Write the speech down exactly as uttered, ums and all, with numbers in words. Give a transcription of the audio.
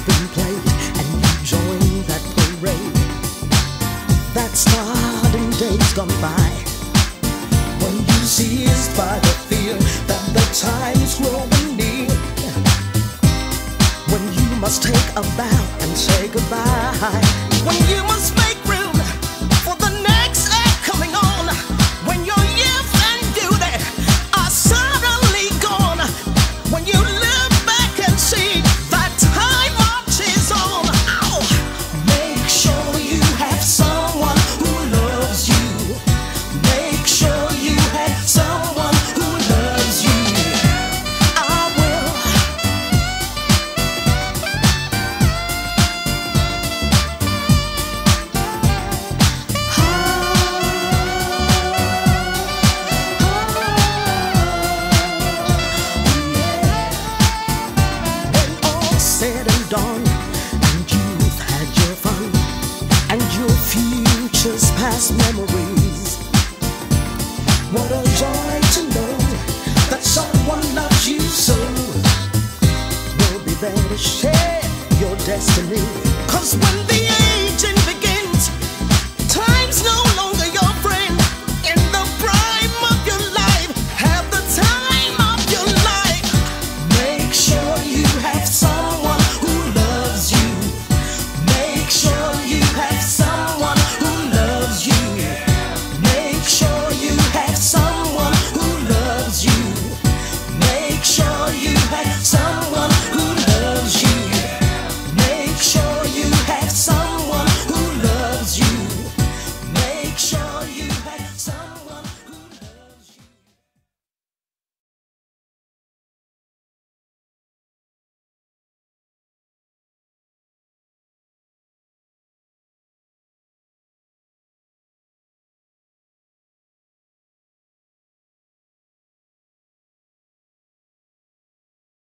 been played and you join that parade. That starting days gone by, when you seized by the fear that the time's growing near, when you must take a bow and say goodbye, when you must make room for the next act coming on, when your youth and beauty are suddenly gone, when you look back and see that time marches on. Oh, make sure you have someone who loves you. Make sure you have someone who loves you. I will. When all said and done, and you've had your fun, and your future's past memories, what a joy to know that someone loves you so, will be there to share your destiny. 'Cause when the